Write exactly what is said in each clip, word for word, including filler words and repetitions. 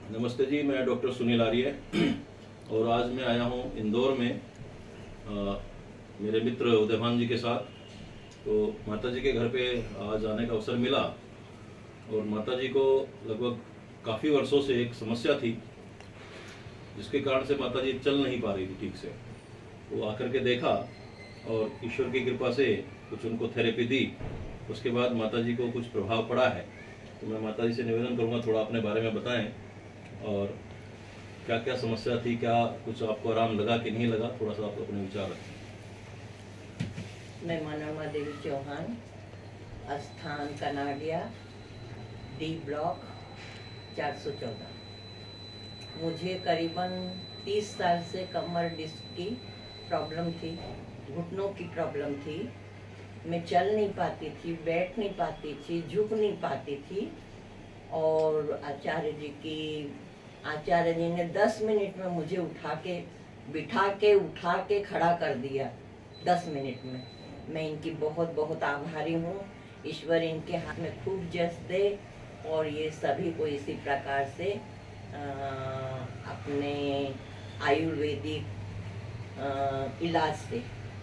नमस्ते जी, मैं डॉक्टर सुनील आर्य और आज मैं आया हूँ इंदौर में आ, मेरे मित्र उदयभान जी के साथ। तो माता जी के घर पे आज आने का अवसर मिला और माता जी को लगभग काफ़ी वर्षों से एक समस्या थी जिसके कारण से माता जी चल नहीं पा रही थी ठीक से। वो आकर के देखा और ईश्वर की कृपा से कुछ उनको थेरेपी दी। उसके बाद माता जी को कुछ प्रभाव पड़ा है। तो मैं माता जी से निवेदन करूँगा थोड़ा अपने बारे में बताएं और क्या क्या समस्या थी, क्या कुछ आपको आराम लगा कि नहीं लगा, थोड़ा सा आप अपने विचार रखें। मैं मनोरमा देवी चौहान, स्थान कनाडिया, डी ब्लॉक चार सौ चौदह। मुझे करीबन तीस साल से कमर डिस्क की प्रॉब्लम थी, घुटनों की प्रॉब्लम थी। मैं चल नहीं पाती थी, बैठ नहीं पाती थी, झुक नहीं पाती थी। और आचार्य जी की आचार्य जी ने दस मिनट में मुझे उठा के बिठा के उठा के खड़ा कर दिया। दस मिनट में मैं इनकी बहुत बहुत आभारी हूँ। ईश्वर इनके हाथ में खूब जस दे और ये सभी को इसी प्रकार से आ, अपने आयुर्वेदिक इलाज से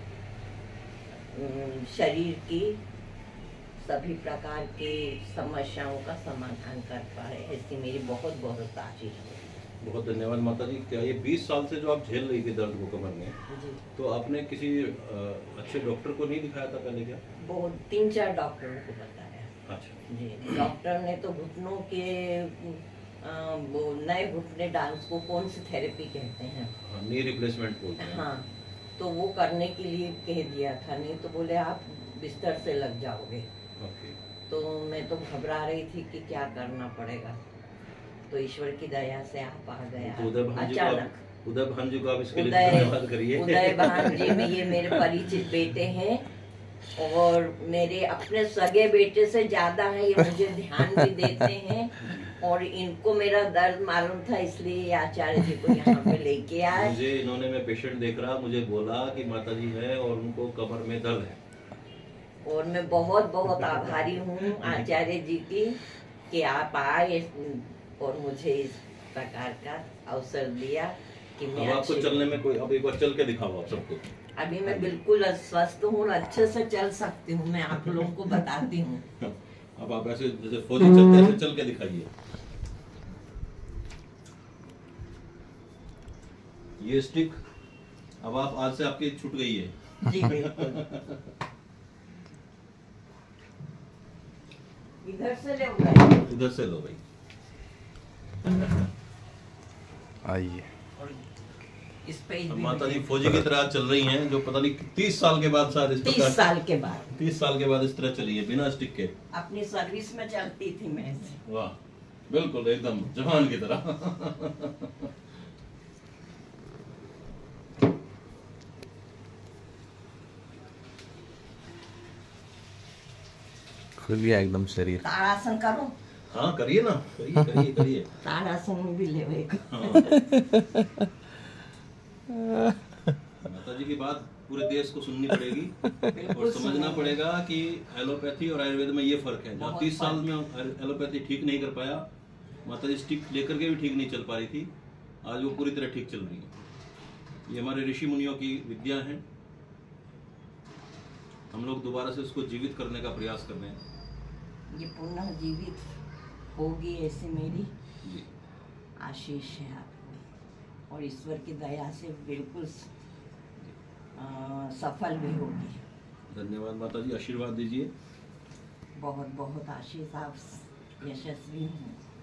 शरीर की सभी प्रकार के समस्याओं का समाधान कर पाए, ऐसी मेरी बहुत बहुत आशीष है। बहुत धन्यवाद माता जी। क्या ये बीस साल से जो आप झेल रही थी दर्द को कमर में, जी, तो आपने किसी अच्छे डॉक्टर को नहीं दिखाया था पहले? क्या बहुत तीन चार डॉक्टरों को बताया। अच्छा जी, डॉक्टर ने तो घुटनों के आ, वो नए घुटने डांस को कौन सी थेरेपी कहते हैं, नी रिप्लेसमेंट बोलते हैं। हाँ, तो वो करने के लिए कह दिया था। नहीं तो बोले आप बिस्तर से लग जाओगे। ओके। तो मैं तो घबरा रही थी कि क्या करना पड़ेगा। तो ईश्वर की दया से आप आ गया तो उदय भान जी अचानक। को उदय भान जी को आप इसके लिए उदय धन्यवाद करिए। उदय भान जी में ये मेरे परिचित बेटे हैं और मेरे अपने सगे बेटे से ज्यादा है। ये मुझे ध्यान भी देते हैं और इनको मेरा दर्द मालूम था, इसलिए आचार्य जी को यहाँ पे लेके आए। मुझे इन्होंने, मैं पेशेंट देख रहा, मुझे बोला कि माता जी है और उनको कमर में दर्द है। और मैं बहुत बहुत आभारी हूँ आचार्य जी की कि आप आए और मुझे इस प्रकार का अवसर दिया कि मैं अब आपको चलने में कोई, अब एक बार चल के दिखाओ आप सबको। अभी मैं बिल्कुल स्वस्थ हूँ, अच्छे से चल सकती हूँ। मैं आप लोगों को बताती हूँ। अब आप ऐसे जैसे फौजी चलते हैं, ऐसे चल के दिखाइए। ये स्टिक अब आप आज से आपकी छूट गई है। जी बिल्कुल। इधर से ले भाई, इधर से लो भाई। आइए। इस पे अब माता जी फौजी की तरह चल रही हैं, जो पता नहीं तीस साल के बाद शायद इस तीस प्रकार साल के बाद तीस साल के बाद इस तरह चली है बिना स्टिक के। अपनी सर्विस में चलती थी मैं। वाह, बिल्कुल एकदम जवान की तरह। खुल गया एकदम शरीर। ताड़ासन करो। हाँ करिए ना, करिए करिए करिए। ताड़ासन में भी ले। माता जी की बात पूरे देश को सुननी पड़ेगी और समझना पड़ेगा कि एलोपैथी और आयुर्वेद में ये फर्क है। जब तीस साल में एलोपैथी ठीक नहीं कर पाया, माता जी स्टिक लेकर के भी ठीक नहीं चल पा रही थी, आज वो पूरी तरह ठीक चल रही है। ये हमारे ऋषि मुनियों की विद्या है। हम लोग दोबारा से उसको जीवित करने का प्रयास कर रहे हैं। ये पुनः जीवित होगी ऐसी मेरी जी आशीष है आपको और ईश्वर की दया से बिल्कुल आ, सफल भी होगी। धन्यवाद माता जी, आशीर्वाद दीजिए। बहुत बहुत आशीष, आप यशस्वी हों।